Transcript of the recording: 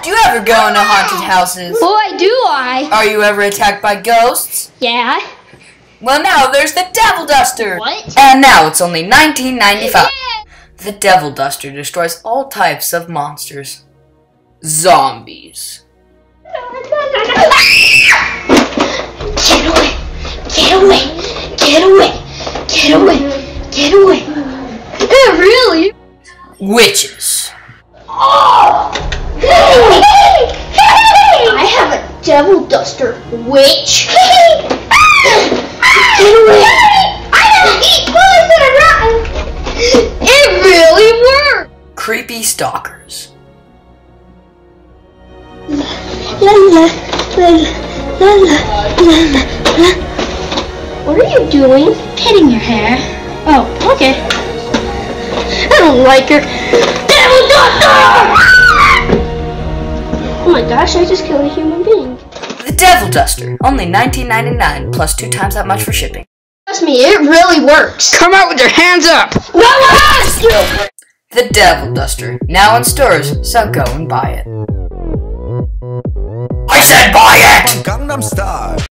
Do you ever go into haunted houses? Boy, do I. Are you ever attacked by ghosts? Yeah. Well, now there's the Devil Duster. What? And now it's only $19.95. Yeah. The Devil Duster destroys all types of monsters. Zombies. Get away! Get away! Get away! Get away! Get away! Yeah, really? Witches. I have a Devil Duster, witch. Get away! I don't eat bullets that are rotten. It really worked. Creepy stalkers. La la la la la la la. What are you doing? Petting your hair. Oh, okay. I don't like her. Devil Duster! Oh my gosh, I just killed a human being. The Devil Duster. Only $19.99 plus 2 times that much for shipping. Trust me, it really works. Come out with your hands up! No one asked you! The Devil Duster. Now in stores, so go and buy it. I said buy it! Gangnam Style.